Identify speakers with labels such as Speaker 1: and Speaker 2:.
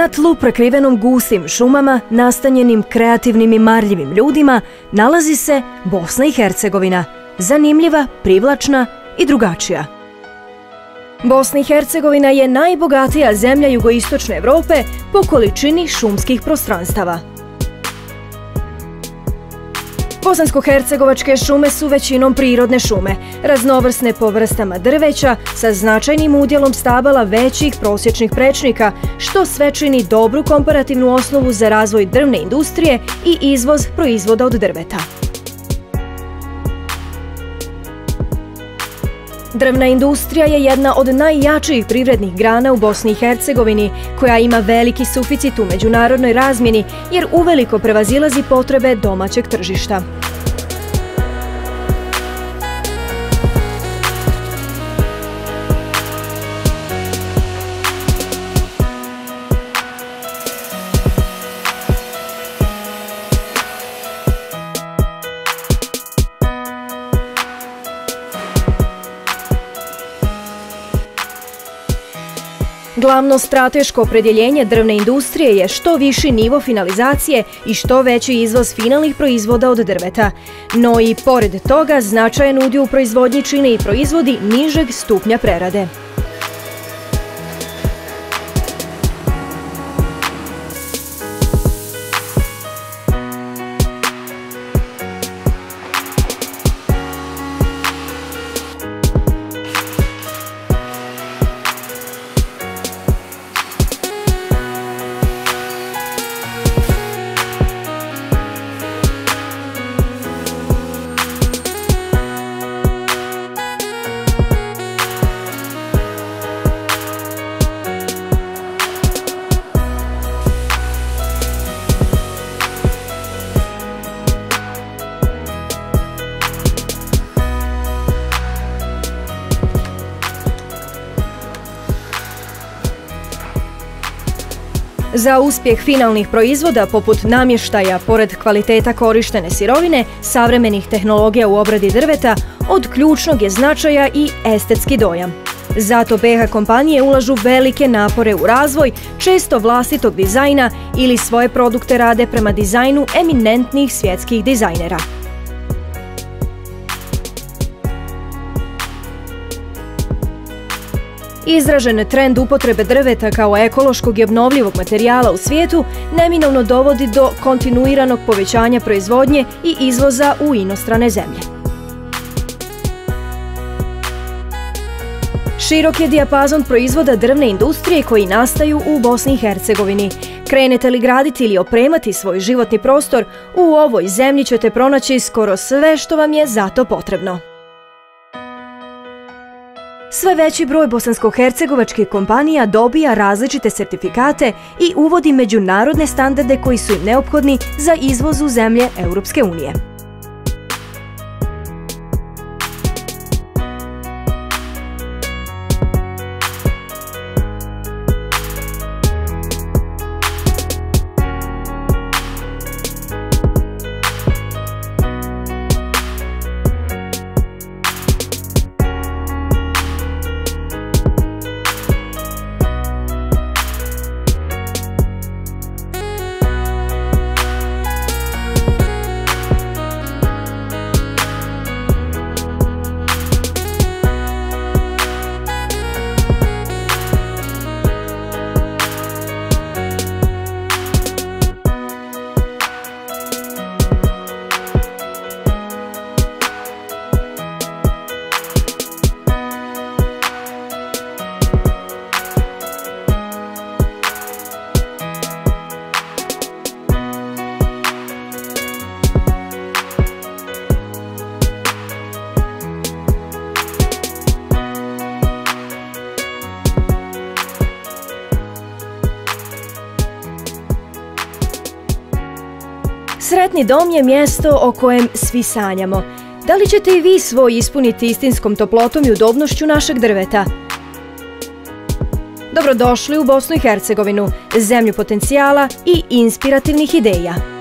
Speaker 1: Na tlu prekrivenom gustim šumama, nastanjenim kreativnim i marljivim ljudima, nalazi se Bosna i Hercegovina, zanimljiva, privlačna i drugačija. Bosna i Hercegovina je najbogatija zemlja jugoistočne Evrope po količini šumskih prostranstava. Bosansko-hercegovačke šume su većinom prirodne šume, raznovrsne po vrstama drveća sa značajnim udjelom stabala većih prosječnih prečnika, što sve čini dobru komparativnu osnovu za razvoj drvne industrije i izvoz proizvoda od drveta. Drvna industrija je jedna od najjačijih privrednih grana u Bosni i Hercegovini, koja ima veliki suficit u međunarodnoj razmjeni jer uveliko prevazilazi potrebe domaćeg tržišta. Glavno strateško opredjeljenje drvne industrije je što viši nivo finalizacije i što veći izvoz finalnih proizvoda od drveta. No i pored toga značajan udio u proizvodnji čine i proizvodi nižeg stupnja prerade. Za uspjeh finalnih proizvoda poput namještaja, pored kvaliteta korištene sirovine, savremenih tehnologija u obradi drveta, od ključnog je značaja i estetski dojam. Zato BH kompanije ulažu velike napore u razvoj, često vlastitog dizajna ili svoje produkte rade prema dizajnu eminentnih svjetskih dizajnera. Izražen trend upotrebe drveta kao ekološkog i obnovljivog materijala u svijetu neminovno dovodi do kontinuiranog povećanja proizvodnje i izvoza u inostrane zemlje. Širok je dijapazon proizvoda drvne industrije koji nastaju u Bosni i Hercegovini. Krenete li graditi ili opremati svoj životni prostor, u ovoj zemlji ćete pronaći skoro sve što vam je za to potrebno. Sve veći broj bosansko-hercegovačkih kompanija dobija različite sertifikate i uvodi međunarodne standarde koji su im neophodni za izvoz u zemlje Europske unije. Sretni dom je mjesto o kojem svi sanjamo. Da li ćete i vi svoj ispuniti istinskom toplotom i udobnošću našeg drveta? Dobrodošli u Bosnu i Hercegovinu, zemlju potencijala i inspirativnih ideja.